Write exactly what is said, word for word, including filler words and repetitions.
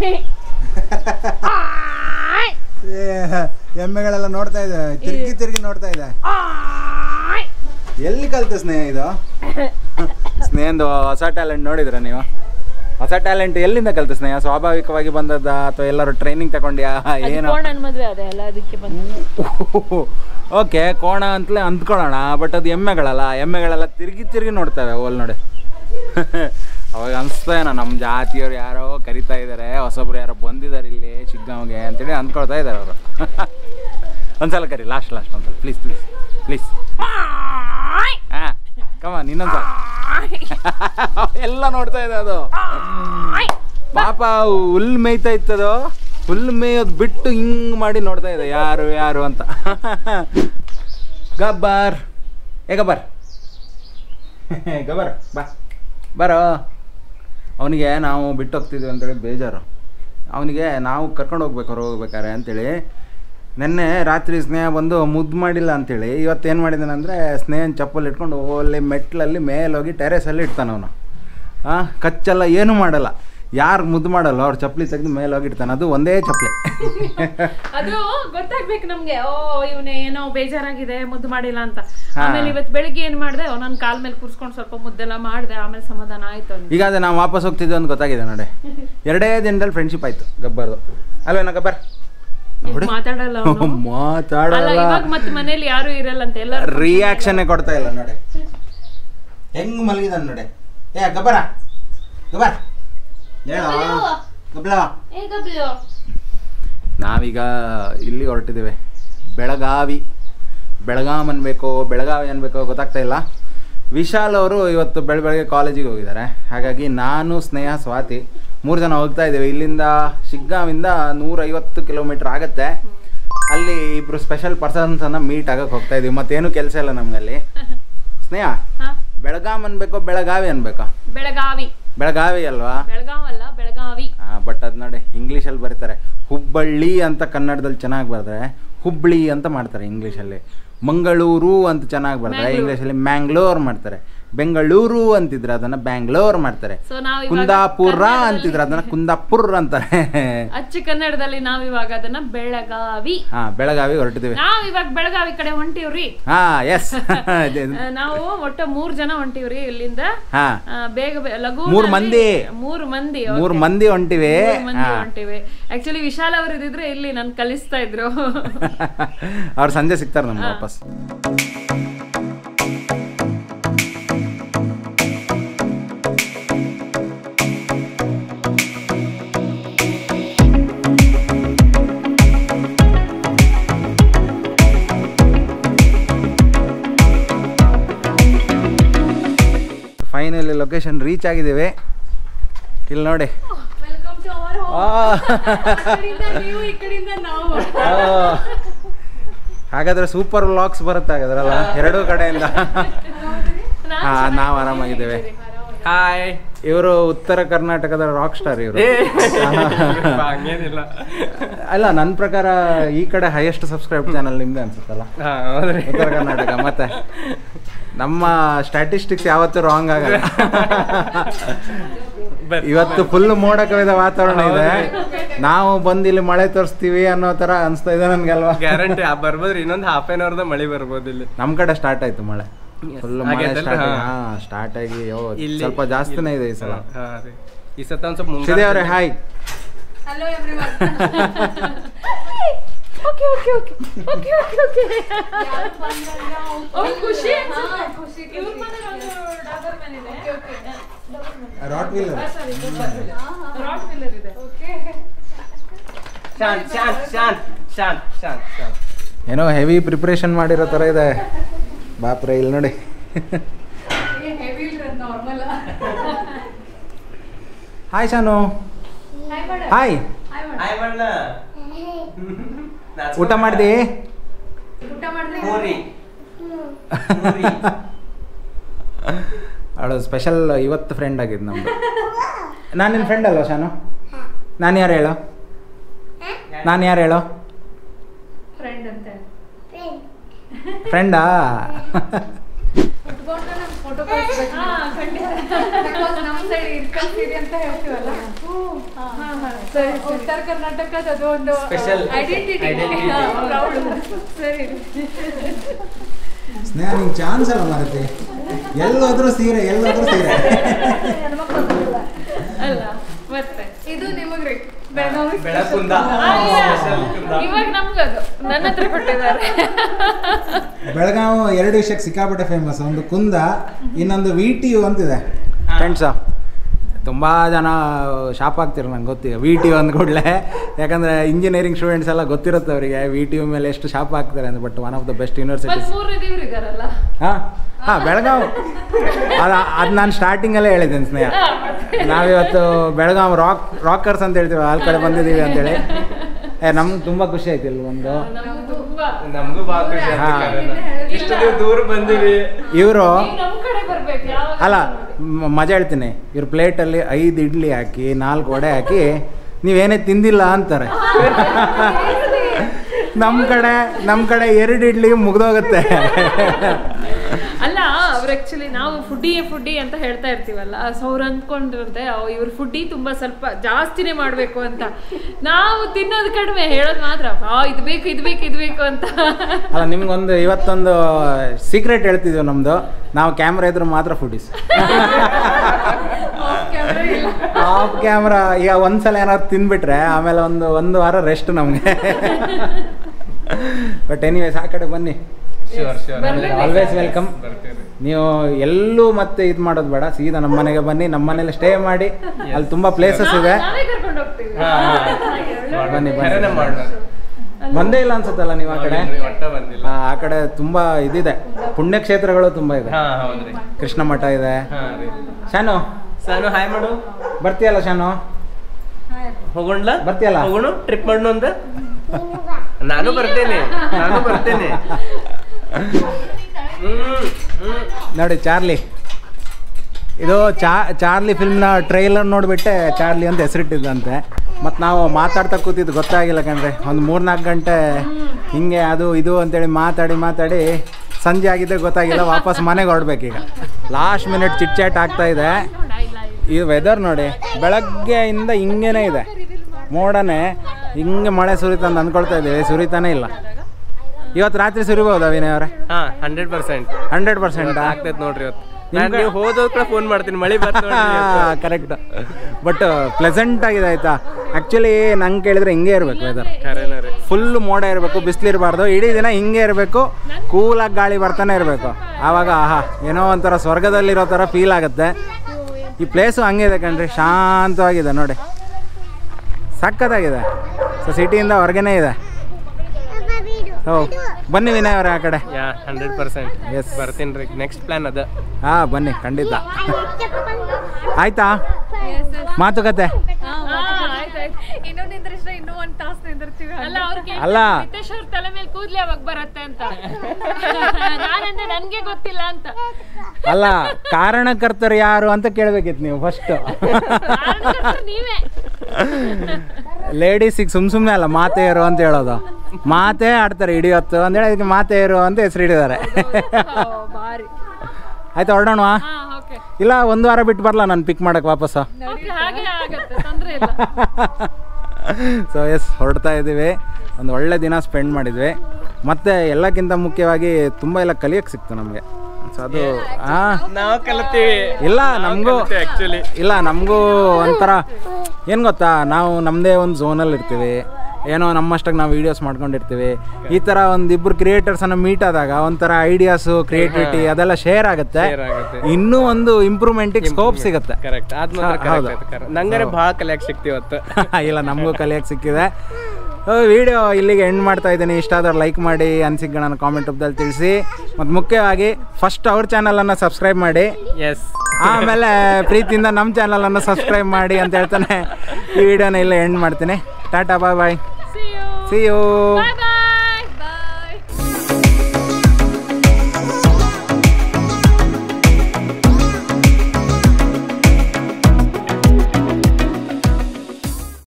ಎಮ್ಮೆಗಳೆಲ್ಲ ನೋಡ್ತಾ ಇದೆ, ತಿರುಗಿ ತಿರುಗಿ ನೋಡ್ತಾ ಇದೆ. ಎಲ್ಲಿ ಕಲ್ತು ಸ್ನೇಹ ಇದು? ಸ್ನೇಹಂದು ಹೊಸ ಟ್ಯಾಲೆಂಟ್ ನೋಡಿದ್ರ ನೀವು? ಹೊಸ ಟ್ಯಾಲೆಂಟ್ ಎಲ್ಲಿಂದ ಕಲ್ತು ಸ್ನೇಹ? ಸ್ವಾಭಾವಿಕವಾಗಿ ಬಂದದ ಅಥವಾ ಎಲ್ಲರೂ ಟ್ರೈನಿಂಗ್ ತಗೊಂಡ್ಯಾ ಏನೋ? ಓಕೆ, ಕೋಣ ಅಂತಲೇ ಅಂದ್ಕೊಳ್ಳೋಣ. ಬಟ್ ಅದು ಎಮ್ಮೆಗಳಲ್ಲ, ಎಮ್ಮೆಗಳೆಲ್ಲ ತಿರುಗಿ ತಿರುಗಿ ನೋಡ್ತವೆ. ಓಲ್ ನೋಡಿ, ಅವಾಗ ಅನಿಸ್ತಾ ಏನೋ ನಮ್ಮ ಜಾತಿಯವ್ರು ಯಾರೋ ಕರಿತಾ ಇದ್ದಾರೆ, ಹೊಸೊಬ್ರು ಯಾರೋ ಬಂದಿದ್ದಾರೆ ಇಲ್ಲಿ ಶಿಗ್ಗಾಂವ್ಗೆ ಅಂತೇಳಿ ಅಂದ್ಕೊಳ್ತಾ ಇದ್ದಾರೆ ಅವರು. ಒಂದ್ಸಲ ಕರಿ, ಲಾಸ್ಟ್ ಲಾಸ್ಟ್ ಒಂದ್ಸಲ ಪ್ಲೀಸ್ ಪ್ಲೀಸ್ ಪ್ಲೀಸ್. ಹಾಂ ಕಮಾನ್, ಇನ್ನೊಂದ್ಸಲ. ಎಲ್ಲ ನೋಡ್ತಾ ಇದೆ ಅದು. ಪಾಪ ಹುಲ್ಲು ಮೇಯ್ತಾ ಇತ್ತದು, ಹುಲ್ಲು ಮೇಯೋದು ಬಿಟ್ಟು ಹಿಂಗೆ ಮಾಡಿ ನೋಡ್ತಾ ಇದೆ ಯಾರು ಯಾರು ಅಂತ. ಗಬ್ಬರ್, ಏ ಗಬ್ಬರ್, ಗಬ್ಬರ್ ಬಾ ಬರೋ. ಅವನಿಗೆ ನಾವು ಬಿಟ್ಟು ಹೋಗ್ತಿದ್ವಿ ಅಂತೇಳಿ ಬೇಜಾರು. ಅವನಿಗೆ ನಾವು ಕರ್ಕೊಂಡು ಹೋಗ್ಬೇಕು ಹೊರ ಹೋಗ್ಬೇಕಾರೆ ಅಂತೇಳಿ ನೆನ್ನೆ ರಾತ್ರಿ ಸ್ನೇಹ ಬಂದು ಮುದ್ದು ಮಾಡಿಲ್ಲ ಅಂಥೇಳಿ ಇವತ್ತು ಏನು ಮಾಡಿದ್ದಾನಂದರೆ ಸ್ನೇಹನ ಚಪ್ಪಲ್ ಇಟ್ಕೊಂಡು ಓಲ್ಲಿ ಮೆಟ್ಲಲ್ಲಿ ಮೇಲೋಗಿ ಟೆರೇಸಲ್ಲಿ ಇಡ್ತಾನೆ ಅವನು. ಹಾಂ, ಕಚ್ಚಲ್ಲ, ಏನೂ ಮಾಡಲ್ಲ. ಯಾರು ಮುದ್ದು ಮಾಡಲ್ಲ ಅವ್ರು ಚಪ್ಪಲಿ ತೆಗೆದು ಮೇಲೆ ಹೋಗಿರ್ತಾನೆ. ಅದು ಒಂದೇ ಚಪ್ಪಲಿ. ಅದು ಗೊತ್ತಾಗ್ಬೇಕು ನಮ್ಗೆ, ಓ ಇವನೇ ಏನೋ ಬೇಜಾರಾಗಿದೆ ಮುದ್ದು ಮಾಡಿಲ್ಲ ಅಂತ. ಆಮೇಲೆ ಇವತ್ತು ಬೆಳಿಗ್ಗೆ ಏನ್ ಮಾಡಿದೆ, ನನ್ನ ಕಾಲ್ ಮೇಲೆ ಕೂರ್ಸ್ಕೊಂಡು ಸ್ವಲ್ಪ ಮುದ್ದೆಲ್ಲ ಮಾಡಿದೆ, ಆಮೇಲೆ ಸಮಾಧಾನ ಆಯ್ತು. ಈಗ ಅದೇ ನಾವು ವಾಪಸ್ ಹೋಗ್ತಿದ್ವಿ ಅಂತ ಗೊತ್ತಾಗಿದೆ ನೋಡಿ. ಎರಡೇ ದಿನದಲ್ಲಿ ಫ್ರೆಂಡ್ಶಿಪ್ ಆಯ್ತು ಗಬ್ಬರ್ದು, ಅಲ್ವೇನಾ ಗಬ್ಬರ್? ಮಾತಾಡಲ್ಲ ಮಾತಾಡಲ್ಲ, ಮತ್ತೆ ಮನೇಲಿ ಯಾರು ಇರಲ್ಲ ಅಂತ ಎಲ್ಲ ರಿಯಾಕ್ಷನ್ ಕೊಡ್ತಾ ಇಲ್ಲ ನೋಡಿ. ಹೆಂಗ್ ಮಲಗಿದ ನೋಡಿ. ಏ ಗಬ್ಬರ, ಗಬ್ಬರ್ ನಾವೀಗ ಇಲ್ಲಿ ಹೊರಟಿದ್ದೇವೆ ಬೆಳಗಾವಿ. ಬೆಳಗಾಂ ಅನ್ಬೇಕೋ ಬೆಳಗಾವಿ ಅನ್ಬೇಕೋ ಗೊತ್ತಾಗ್ತಾ ಇಲ್ಲ. ವಿಶಾಲ್ ಅವರು ಇವತ್ತು ಬೆಳ ಬೆಳಗ್ಗೆ ಕಾಲೇಜಿಗೆ ಹೋಗಿದ್ದಾರೆ. ಹಾಗಾಗಿ ನಾನು, ಸ್ನೇಹ, ಸ್ವಾತಿ ಮೂರು ಜನ ಹೋಗ್ತಾ ಇದ್ದೇವೆ. ಇಲ್ಲಿಂದ ಶಿಗ್ಗಾಂವಿಂದ ನೂರೈವತ್ತು ಕಿಲೋಮೀಟ್ರ್ ಆಗುತ್ತೆ. ಅಲ್ಲಿ ಇಬ್ಬರು ಸ್ಪೆಷಲ್ ಪರ್ಸನ್ಸನ್ನು ಮೀಟ್ ಆಗಕ್ಕೆ ಹೋಗ್ತಾ ಇದ್ದೀವಿ. ಮತ್ತೇನು ಕೆಲಸ ಇಲ್ಲ ನಮಗಲ್ಲಿ. ಸ್ನೇಹ, ಬೆಳಗಾಂ ಅನ್ಬೇಕೋ ಬೆಳಗಾವಿ ಅನ್ಬೇಕಾ? ಬೆಳಗಾವಿ. ಬೆಳಗಾವಿ ಅಲ್ವಾ? ಬೆಳಗಾವ್ ಅಲ್ಲ, ಬೆಳಗಾವಿ. ಹಾಂ, ಬಟ್ ಅದು ನೋಡಿ ಇಂಗ್ಲೀಷಲ್ಲಿ ಬರೀತಾರೆ. ಹುಬ್ಬಳ್ಳಿ ಅಂತ ಕನ್ನಡದಲ್ಲಿ ಚೆನ್ನಾಗಿ ಬರ್ತಾರೆ, ಹುಬ್ಬಳ್ಳಿ ಅಂತ ಮಾಡ್ತಾರೆ ಇಂಗ್ಲೀಷಲ್ಲಿ. ಮಂಗಳೂರು ಅಂತ ಚೆನ್ನಾಗಿ ಬರ್ತಾರೆ, ಇಂಗ್ಲೀಷಲ್ಲಿ ಮ್ಯಾಂಗ್ಳೂರ್ ಮಾಡ್ತಾರೆ. ಬೆಂಗಳೂರು ಅಂತಿದ್ರೆ ಅದನ್ನ ಬ್ಯಾಂಗ್ಳೂರ್ ಮಾಡ್ತಾರೆ. ಕುಂದಾಪುರ ಅಂತಿದ್ರೆ ಅದನ್ನ ಕುಂದಾಪುರ್ ಅಂತಾರೆ. ಅಚ್ಚ ಕನ್ನಡದಲ್ಲಿ ನಾವ್ ಇವಾಗ ಅದನ್ನ ಬೆಳಗಾವಿ. ಹಾ, ಬೆಳಗಾವಿ ಹೊರಟಿದ್ದೀವಿ. ನಾವ್ ಇವಾಗ ಬೆಳಗಾವಿ ಕಡೆ ಹೊಂಟಿವ್ರಿ. ಹಾ, ಎಸ್. ನಾವು ಒಟ್ಟ ಮೂರ್ ಜನ ಹೊಂಟಿವ್ರಿ ಇಲ್ಲಿಂದ. ಹಾ, ಬೇಗ ಲಘು ಮೂರ್ ಮಂದಿ ಮೂರ್ ಮಂದಿ ಮೂರ್ ಮಂದಿ ಹೊಂಟಿವಿ ಹೊಂಟಿವಿ ಆಕ್ಚುಲಿ ವಿಶಾಲ್ ಅವ್ರು ಇದ್ರೆ ಇಲ್ಲಿ ನನ್ ಕಲಿಸ್ತಾ ಇದ್ರು. ಅವ್ರು ಸಂಜೆ ಸಿಗ್ತಾರೆ ನಮ್ಗೆ ವಾಪಸ್. ಫೈನಲಿ ಲೊಕೇಶನ್ ರೀಚ್ ಆಗಿದ್ದೇವೆ. ಇಲ್ಲಿ ನೋಡಿ, ಹಾಗಾದ್ರೆ ಸೂಪರ್ ವ್ಲಾಗ್ಸ್ ಬರುತ್ತೆ ಹಾಗಾದ್ರಲ್ಲ ಎರಡೂ ಕಡೆಯಿಂದ. ಹಾ, ನಾವು ಆರಾಮಾಗಿದ್ದೇವೆ. ಹಾಯ್, ಇವರು ಉತ್ತರ ಕರ್ನಾಟಕದ ರಾಕ್ ಸ್ಟಾರ್ ಇವರು. ಅಲ್ಲ, ನನ್ನ ಪ್ರಕಾರ ಈ ಕಡೆ ಹೈಯೆಸ್ಟ್ ಸಬ್ಸ್ಕ್ರೈಬ್ ಚಾನಲ್ ನಿಮ್ದೆ ಅನ್ಸುತ್ತಲ್ಲ, ಉತ್ತರ ಕರ್ನಾಟಕ. ಮತ್ತೆ ನಮ್ಮ ಸ್ಟ್ಯಾಟಿಸ್ಟಿಕ್ಸ್ ಯಾವತ್ತೂ ರಾಂಗ್ ಆಗಲ್ಲ. ಇವತ್ತು ಫುಲ್ ಮೋಡ ಕವಿದ ವಾತಾವರಣ ಇದೆ. ನಾವು ಬಂದು ಇಲ್ಲಿ ಮಳೆ ತೋರಿಸ್ತೀವಿ ಅನ್ನೋ ತರ ಅನ್ಸ್ತಾ ಇದೆ ನನ್ಗೆ, ಅಲ್ವಾ? ಗ್ಯಾರಂಟಿ ಬರ್ಬೋದ್ರಿ, ಇನ್ನೊಂದು ಹಾಫ್ ಆನ್ ಅವರ್ದ ಮಳೆ ಬರ್ಬೋದು. ಇಲ್ಲಿ ನಮ್ ಕಡೆ ಸ್ಟಾರ್ಟ್ ಆಯ್ತು ಮಳೆ, ಫುಲ್ ಮಳೆ ಸ್ಟಾರ್ಟ್ ಆಗಿ ಸ್ವಲ್ಪ ಜಾಸ್ತಿನೇ ಇದೆ ಈ ಸಲ. ಈ ಸತ ಒಂದ್ ಸ್ವಲ್ಪ ಶ್ರೀದೇವಿ ಅವರೇ hi. Hello everyone. Okay okay okay okay okay okay ಓ ಖುಷಿ ಖುಷಿ ಇವ್ರ ಮನೆ ಒಂದು ಡಾಬರ್ ಮನೆ ಇದೆ. Okay okay rottweiler rottweiler ಇದೆ. ಓಕೆ ಶಾಂತ್ ಶಾಂತ್ ಶಾಂತ್ ಶಾಂತ್ ಶಾಂತ್ ಶಾಂತ್ ಏನೋ ಹೆವಿ ಪ್ರಿಪರೇಷನ್ ಮಾಡಿರೋ ತರ ಇದೆ. ಬಾಪ್ರೆ, ಇಲ್ಲಿ ನೋಡಿ. ಹೆವಿ ಇಲ್ಲ, normal. Hi Shanu. Hi. Hi ಬಣ್ಣ. ಊಟ ಮಾಡ್ದಿ? ಊಟ ಮಾಡ್ದೆ. ಪೂರಿ. ಅವಳು ಸ್ಪೆಷಲ್ ಇವತ್ತು ಫ್ರೆಂಡ್ ಆಗಿದ್ದು ನಮ್ದು. ನಾನು ನಿನ್ನ ಫ್ರೆಂಡ್ ಅಲ್ವಾ ಶಾನು? ನಾನು ಯಾರು ಹೇಳೋ? ನಾನು ಯಾರು ಹೇಳೋ? ಫ್ರೆಂಡ್ ಅಂತ. ಫ್ರೆಂಡಾ? ಫೋಟೋ ಕಳಿಸ್ಬೇಕು. ಹಾ, ಖಂಡಿತ. ನಮ್ಮ ಸೈಡ್ ಇರ್ಕಲ್ ಸೀರೆ ಅಂತ ಹೇಳ್ತೀವಲ್ಲ. ಉತ್ತರ ಕರ್ನಾಟಕದ ಅದು ಒಂದು ಐಡೆಂಟಿಟಿ. ಸರಿ ಸ್ನೇಹ ನಿಂಗೆ ಚಾನ್ಸ್ ಅಲ್ಲ ಮಾರತಿ, ಎಲ್ಲೋದ್ರೂ ಸೀರೆ ಎಲ್ಲೋದ್ರೂ ಸೀರೆ ಅಲ್ಲ. ಮತ್ತೆ ಇದು ನಿಮಗ್ರಿ ಬೆಳಕುಂದ ಇವಾಗ ನಮ್ಗದು ನನ್ನ ಹತ್ರ ಕೊಟ್ಟಿದ್ದಾರೆ. ಬೆಳಗಾವಿ ಎರಡು ವಿಷಯಕ್ಕೆ ಸಿಕ್ಕಾಪಟ್ಟೆ ಫೇಮಸ್. ಒಂದು ಕುಂದ, ಇನ್ನೊಂದು ವಿ ಟಿ ಯು ಅಂತಿದೆ. ಫ್ರೆಂಡ್ಸು ತುಂಬ ಜನ ಶಾಪ್ ಆಗ್ತಿರೋ ನಂಗೆ ಗೊತ್ತಿದೆ ವಿ ಟಿ ಯು ಅಂದ್ಕೊಡ್ಲೆ. ಯಾಕಂದರೆ ಇಂಜಿನಿಯರಿಂಗ್ ಸ್ಟೂಡೆಂಟ್ಸ್ ಎಲ್ಲ ಗೊತ್ತಿರುತ್ತೆ ಅವರಿಗೆ ವಿ ಟಿ ಯು ಮೇಲೆ ಎಷ್ಟು ಶಾಪ್ ಆಗ್ತಾರೆ ಅಂತ. But one of the best universities. ಹಾಂ ಹಾಂ ಬೆಳಗಾವಿ ಅದು ಅದು ನಾನು ಸ್ಟಾರ್ಟಿಂಗಲ್ಲೇ ಹೇಳಿದ್ದೇನೆ ಸ್ನೇಹ. ನಾವಿವತ್ತು ಬೆಳಗಾವಿ ರಾಕ್ ರಾಕರ್ಸ್ ಅಂತ ಹೇಳ್ತೀವಿ, ಆ ಕಡೆ ಬಂದಿದ್ದೀವಿ ಅಂತೇಳಿ. ಏ ನಮ್ಗೆ ತುಂಬ ಖುಷಿ ಆಯ್ತು ಇಲ್ಲಿ ಒಂದು. ನಮಗೂ ಭಾಳ ಖುಷಿ ಆಯ್ತು. ಇಷ್ಟು ನೀವು ದೂರ ಬಂದಿರಿ. ಇವರು ಅಲ್ಲ ಮ- ಮಜಾ ಹೇಳ್ತೀನಿ, ಇವ್ರ ಪ್ಲೇಟಲ್ಲಿ ಐದು ಇಡ್ಲಿ ಹಾಕಿ ನಾಲ್ಕು ವಡೆ ಹಾಕಿ ನೀವೇನೇ ತಿಂದಿಲ್ಲ ಅಂತಾರೆ. ನಮ್ಮ ಕಡೆ ನಮ್ಮ ಕಡೆ ಎರಡು ಇಡ್ಲಿ ಮುಗ್ದೋಗುತ್ತೆ. ಅಲ್ಲ ಅವ್ರು ಆಕ್ಚುಲಿ ನಾವು ಫುಡ್ಡಿ ಫುಡ್ಡಿ ಅಂತ ಹೇಳ್ತಾ ಇರ್ತೀವಲ್ಲ, ಸೊ ಅವ್ರು ಅಂದ್ಕೊಂಡಿರುತ್ತೆ ಇವ್ರು ಫುಡ್ಡಿ ತುಂಬಾ ಸ್ವಲ್ಪ ಜಾಸ್ತಿನೇ ಮಾಡಬೇಕು ಅಂತ. ನಾವು ತಿನ್ನೋದು ಕಡಿಮೆ, ಹೇಳೋದು ಮಾತ್ರ ಆ ಇದು ಬೇಕು ಇದು ಬೇಕು ಇದು ಬೇಕು ಅಂತ. ಅಲ್ಲ ನಿಮ್ಗೊಂದು ಇವತ್ತೊಂದು ಸೀಕ್ರೆಟ್ ಹೇಳ್ತಿದ್ದೀವಿ ನಮ್ಮದು. ನಾವು ಕ್ಯಾಮ್ರಾ ಇದ್ರೆ ಮಾತ್ರ ಫುಡೀಸ್. ಆಫ್ ಕ್ಯಾಮ್ರಾ ಈಗ ಒಂದ್ಸಲ ಏನಾದ್ರು ತಿಂದ್ಬಿಟ್ರೆ ಆಮೇಲೆ ಒಂದು ಒಂದು ವಾರ ರೆಸ್ಟ್ ನಮಗೆ. ಬಟ್ ಎನಿವೇಸ್ ಆ ಕಡೆ ಬನ್ನಿ, ಆಲ್ವೇಸ್ ವೆಲ್ಕಮ್. ನೀವು ಎಲ್ಲೂ ಮತ್ತೆ ಇದು ಮಾಡೋದು ಬೇಡ, ಸೀದಾ ನಮ್ಮ ಮನೆಗೆ ಬನ್ನಿ, ನಮ್ಮ ಮನೇಲಿ ಸ್ಟೇ ಮಾಡಿ. ಅಲ್ಲಿ ತುಂಬಾ ಪ್ಲೇಸಸ್ ಇದೆ. ಬನ್ನಿ ಬನ್ನಿ. ಬಂದೇ ಇಲ್ಲ ಅನ್ಸುತ್ತಲ್ಲ ನೀವು ಆ ಕಡೆ? ಆ ಕಡೆ ತುಂಬಾ ಇದಿದೆ, ಪುಣ್ಯಕ್ಷೇತ್ರಗಳು ತುಂಬಾ ಇದೆ. ಕೃಷ್ಣ ಮಠ ಇದೆ. ಶಾನು ಸಾನು ಹಾಯ್ ಮಾಡು. ಬರ್ತೀಯಲ್ಲ ಶಾನು? ಹೋಗೋಣ ಬರ್ತೀಯಲ್ಲ? ಹೋಗೋಣ ಟ್ರಿಪ್ ಮಾಡೋಣ ಅಂತ. ನಾನು ಬರ್ತೇನೆ ನಾನು ಬರ್ತೇನೆ. ನೋಡಿ ಚಾರ್ಲಿ, ಇದು ಚಾ ಚಾರ್ಲಿ ಫಿಲ್ಮ್ನ ಟ್ರೈಲರ್ ನೋಡಿಬಿಟ್ಟೆ ಚಾರ್ಲಿ ಅಂತ ಹೆಸರಿಟ್ಟಿದ್ದಂತೆ. ಮತ್ತು ನಾವು ಮಾತಾಡ್ತಾ ಕೂತಿದ್ದು ಗೊತ್ತಾಗಿಲ್ಲ ಕಣ್ರಿ. ಒಂದು ಮೂರ್ನಾಲ್ಕು ಗಂಟೆ ಹಿಂಗೆ ಅದು ಇದು ಅಂತೇಳಿ ಮಾತಾಡಿ ಮಾತಾಡಿ ಸಂಜೆ ಆಗಿದ್ದೆ ಗೊತ್ತಾಗಿಲ್ಲ. ವಾಪಸ್ ಮನೆಗೆ ಹೊರಡ್ಬೇಕೀಗ. ಲಾಸ್ಟ್ ಮಿನಿಟ್ ಚಿಟ್ ಚಾಟ್ ಆಗ್ತಾ ಇದೆ. ಈ ವೆದರ್ ನೋಡಿ, ಬೆಳಗ್ಗೆಯಿಂದ ಹಿಂಗೇನೆ ಇದೆ, ಮೋಡನೇ ಹಿಂಗೆ ಮಳೆ ಸುರಿತಂದು ಅಂದ್ಕೊಳ್ತಾ ಇದ್ದೀವಿ, ಸುರಿತಾನೇ ಇಲ್ಲ. ಇವತ್ತು ರಾತ್ರಿ ಸುರಿಬಹುದಾ ವಿನಯ್ ಅವರೇ? ಹಾ ಹಂಡ್ರೆಡ್ ಪರ್ಸೆಂಟ್ ಹಂಡ್ರೆಡ್ ಪರ್ಸೆಂಟ್ ಆಗ್ತೈತೆ ನೋಡ್ರಿ ಇವತ್ತು. ನೀವು ಹೋದೋದ್ ಕೂಡ ಫೋನ್ ಮಾಡ್ತೀನಿ, ಮಳೆ ಬರ್ತದೆ. ಕರೆಕ್ಟ್. ಬಟ್ ಪ್ಲೆಸೆಂಟ್ ಆಗಿದೆ ಆಯ್ತಾ. ಆ್ಯಕ್ಚುಲಿ ನಂಗೆ ಕೇಳಿದ್ರೆ ಹಿಂಗೆ ಇರಬೇಕು ವೆದರ್. ಫುಲ್ ಮೋಡ ಇರಬೇಕು, ಬಿಸಿಲಿರಬಾರ್ದು, ಇಡೀ ದಿನ ಹಿಂಗೆ ಇರಬೇಕು, ಕೂಲಾಗಿ ಗಾಳಿ ಬರ್ತಾನೆ ಇರಬೇಕು. ಆವಾಗ ಆಹಾ ಏನೋ ಒಂಥರ ಸ್ವರ್ಗದಲ್ಲಿರೋ ಥರ ಫೀಲ್ ಆಗುತ್ತೆ. ಈ ಪ್ಲೇಸು ಹಂಗೆ ಇದೆ ಕಣ್ರಿ, ಶಾಂತವಾಗಿದೆ ನೋಡಿ, ಸಕ್ಕತ್ತಾಗಿದೆ. ಸೊ ಸಿಟಿಯಿಂದ ಹೊರಗೇನೆ ಇದೆ. ಓ ಬನ್ನಿ ವಿನಯ್ ಅವರೇ ಆ ಕಡೆ. ಯಾ ಹಂಡ್ರೆಡ್ ಪರ್ಸೆಂಟ್ ಎಸ್ ಬರ್ತೀನಿ ರೀ. ನೆಕ್ಸ್ಟ್ ಪ್ಲಾನ್ ಅದ. ಹಾಂ ಬನ್ನಿ ಖಂಡಿತ. ಆಯ್ತಾ ಮಾತುಕತೆ? ಅಲ್ಲ ತಲೆ ಮೇಲೆ ಕೂದ್ಲಿ ಯಾವಾಗ ಬರುತ್ತೆ ಅಂತ ನಾನಂದ್ರೆ ನನ್ಗೆ ಗೊತ್ತಿಲ್ಲ ಅಂತ. ಅಲ್ಲ ಕಾರಣಕರ್ತರು ಯಾರು ಅಂತ ಕೇಳ್ಬೇಕಿತ್ತು ನೀವು ಫಸ್ಟ್. ನೀವೇ ಲೇಡೀಸಿಗೆ ಸುಮ್ ಸುಮ್ಮನೆ ಅಲ್ಲ ಮಾತೆಯರು ಅಂತ ಹೇಳೋದು. ಮಾತೇ ಆಡ್ತಾರೆ ಇಡೀ ಹೊತ್ತು ಅಂದೇಳಿ ಅದಕ್ಕೆ ಮಾತೆಯರು ಅಂತ ಹೆಸರು ಹಿಡಿದಾರೆ. ಆಯ್ತಾ ಹೊರಡೋಣ? ಇಲ್ಲ ಒಂದು ವಾರ ಬಿಟ್ಟು ಬರಲ್ಲ ನಾನು ಪಿಕ್ ಮಾಡಕ್ಕೆ ವಾಪಸ್ಸು. ಸೊ ಎಸ್ ಹೊರಡ್ತಾ ಇದ್ದೀವಿ. ಒಂದು ಒಳ್ಳೆ ದಿನ ಸ್ಪೆಂಡ್ ಮಾಡಿದ್ವಿ. ಮತ್ತು ಎಲ್ಲಕ್ಕಿಂತ ಮುಖ್ಯವಾಗಿ ತುಂಬ ಎಲ್ಲ ಕಲಿಯೋಕ್ಕೆ ಸಿಕ್ತು ನಮಗೆ. ಸೊ ಅದು ನಾವು ಕಲಿತೀವಿ. ಇಲ್ಲ ನಮಗೂ ಆ್ಯಕ್ಚುಲಿ ಇಲ್ಲ ನಮಗೂ ಒಂಥರ ಏನು ಗೊತ್ತಾ, ನಾವು ನಮ್ಮದೇ ಒಂದು ಝೋನಲ್ಲಿ ಇರ್ತೀವಿ, ಏನೋ ನಮ್ಮಷ್ಟಾಗಿ ನಾವು ವೀಡಿಯೋಸ್ ಮಾಡ್ಕೊಂಡಿರ್ತೀವಿ. ಈ ಥರ ಒಂದಿಬ್ಬರು ಕ್ರಿಯೇಟರ್ಸನ್ನು ಮೀಟ್ ಆದಾಗ ಒಂಥರ ಐಡಿಯಾಸು, ಕ್ರಿಯೇಟಿವಿಟಿ ಅದೆಲ್ಲ ಶೇರ್ ಆಗುತ್ತೆ. ಇನ್ನೂ ಒಂದು ಇಂಪ್ರೂವ್ಮೆಂಟಿಗೆ ಸ್ಕೋಪ್ ಸಿಗುತ್ತೆ. ಹೌದು, ನಂಗಾರೆ ಭಾಳ ಕಲಿಯಕ್ಕೆ ಸಿಕ್ತಿವತ್ತು. ಇಲ್ಲ ನಮಗೂ ಕಲಿಯಕ್ಕೆ ಸಿಕ್ಕಿದೆ. ವಿಡಿಯೋ ಇಲ್ಲಿಗೆ ಎಂಡ್ ಮಾಡ್ತಾ ಇದ್ದೀನಿ. ಇಷ್ಟ ಆದ್ರೆ ಲೈಕ್ ಮಾಡಿ, ಅನಿಸಿಕೆ ನನ್ನ ಕಾಮೆಂಟ್ ರೂಪದಲ್ಲಿ ತಿಳಿಸಿ. ಮತ್ತು ಮುಖ್ಯವಾಗಿ ಫಸ್ಟ್ ಅವ್ರ ಚಾನಲನ್ನು ಸಬ್ಸ್ಕ್ರೈಬ್ ಮಾಡಿ, ಎಸ್ ಆಮೇಲೆ ಪ್ರೀತಿಯಿಂದ ನಮ್ಮ ಚಾನಲನ್ನು ಸಬ್ಸ್ಕ್ರೈಬ್ ಮಾಡಿ ಅಂತ ಹೇಳ್ತಾನೆ ಈ ವಿಡಿಯೋನ ಇಲ್ಲೇ ಎಂಡ್ ಮಾಡ್ತೀನಿ. Tata bye bye, see you.